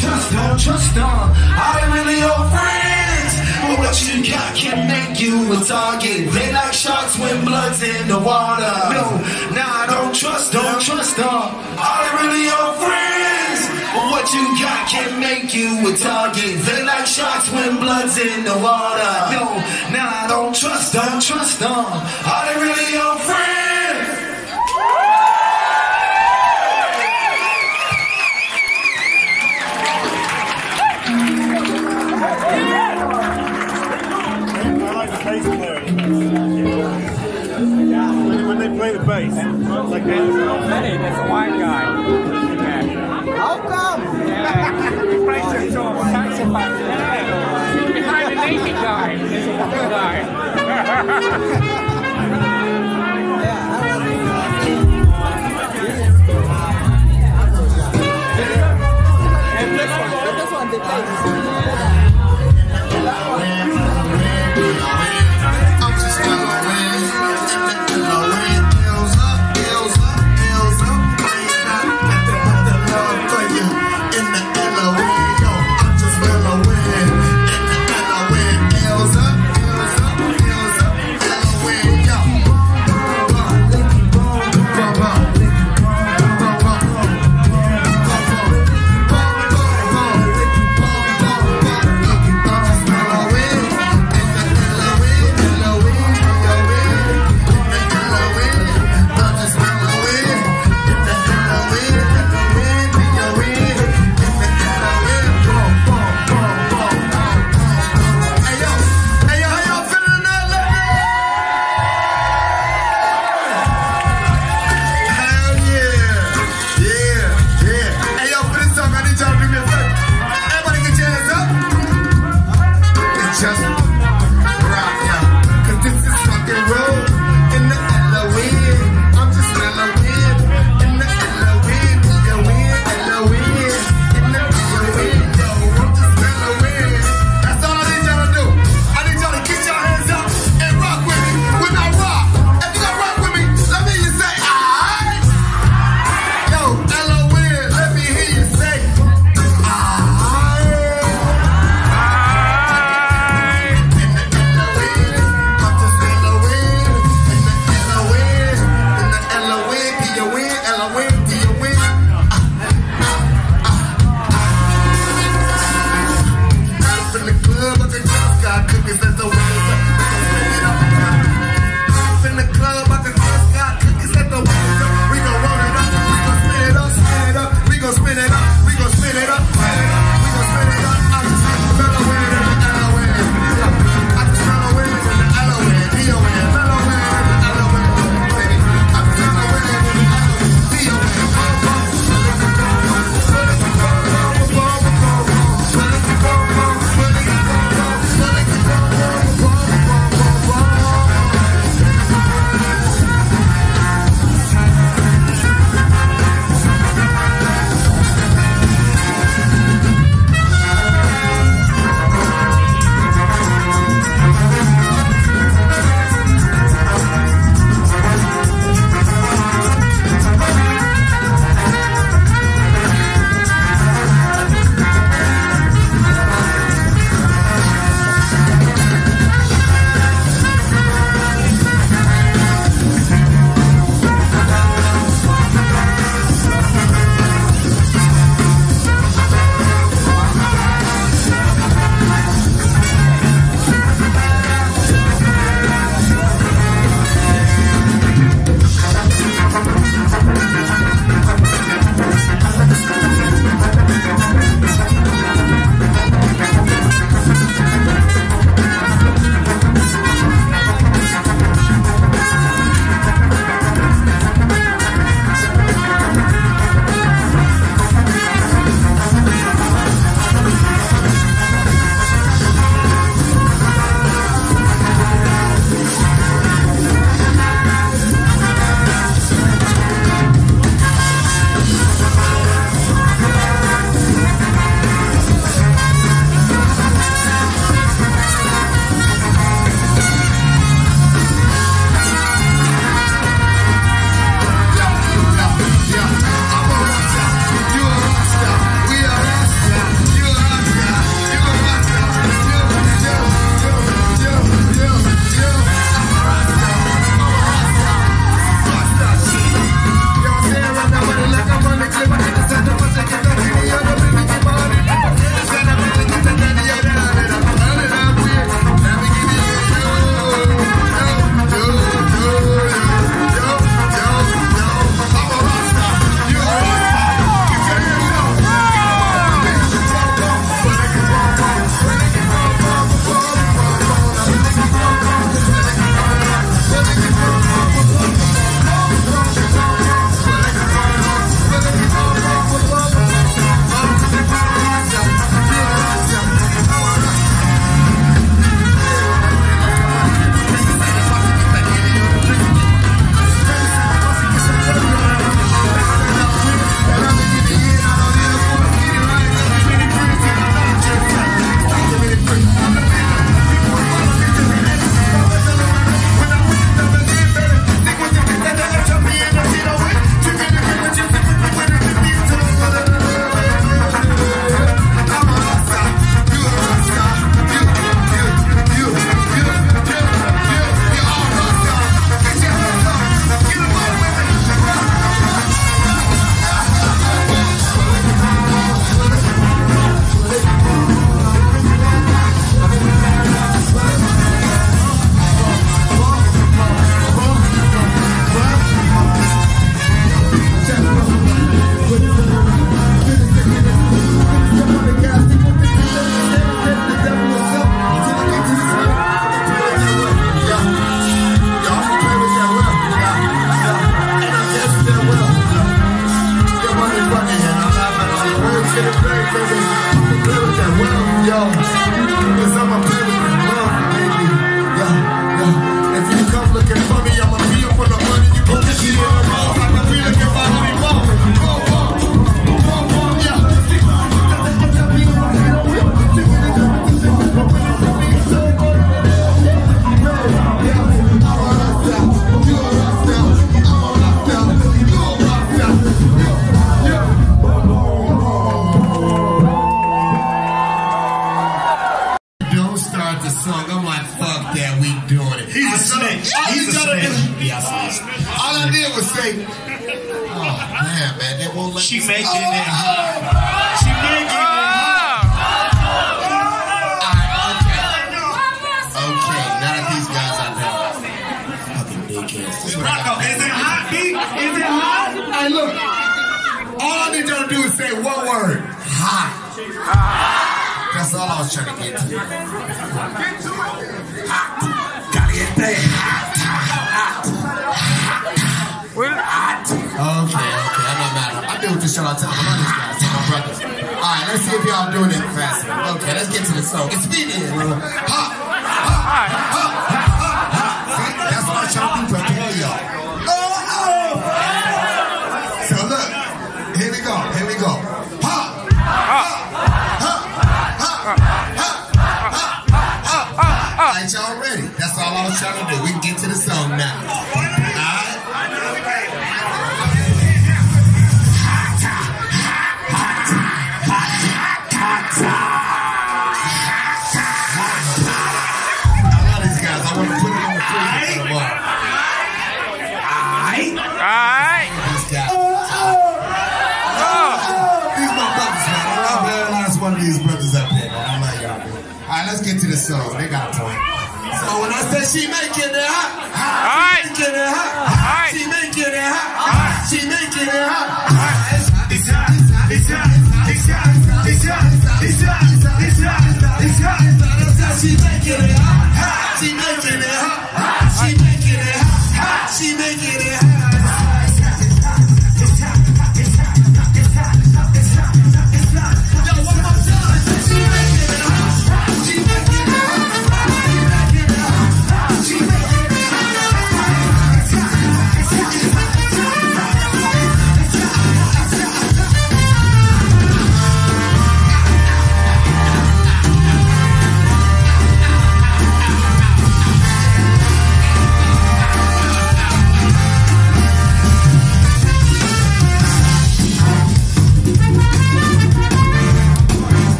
don't trust them. Are they really your friends? But what you got can make you a target. They like sharks when blood's in the water. No, nah, don't trust them. Are they really your friends? But what you got can make you a target. They like sharks when blood's in the water. No, nah, don't trust them. Are they really your friends? When they play the bass, it's like that. There's a white guy. How come? Yeah. He plays some sort of saxophone. Yeah. Behind the naked guy, there's a white guy. This one, the bass. She making it hot. She making it hot. Okay, now that these guys are there. Fucking dickheads. Rocco, is it hot, B? Is it hot? Hey, look. All I need y'all to do is say one word. Hot. That's all I was trying to get to. Hot. Gotta get that hot. Okay, I'm not mad. I do what this shit all the time. I love these guys. They're my brothers. Alright, let's see if y'all doing it fast. Okay, let's get to the song. It's me then. See, that's what I'm trying to do to tell y'all. So look, here we go. Alright, y'all ready? That's all I was trying to do. We can get to the song now. Alright? Let's get to the song. They got a point. So when I say she making it hot, she making it hot, she making it hot, she making it hot. It's hot, it's hot, it's hot, it's hot, it's hot, it's hot, it's hot. She making it hot, she making it hot, she making it hot, she making it hot.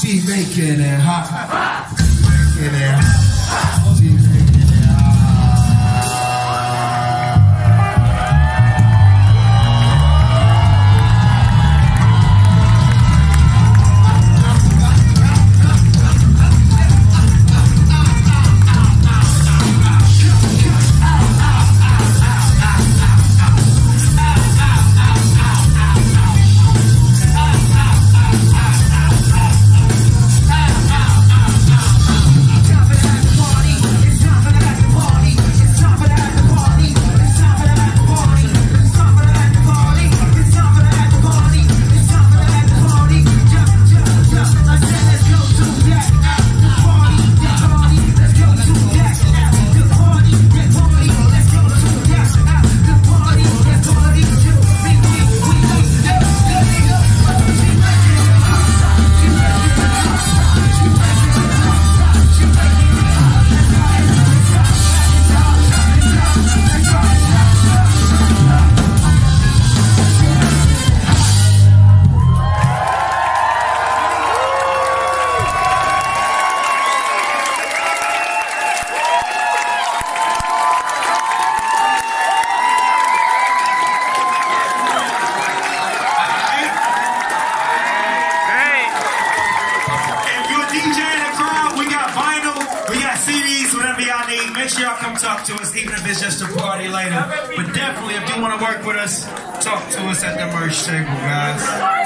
She making it hot. Making it hot. She making it hot. Make sure y'all come talk to us, even if it's just a party later. But definitely, if you want to work with us, talk to us at the merch table, guys.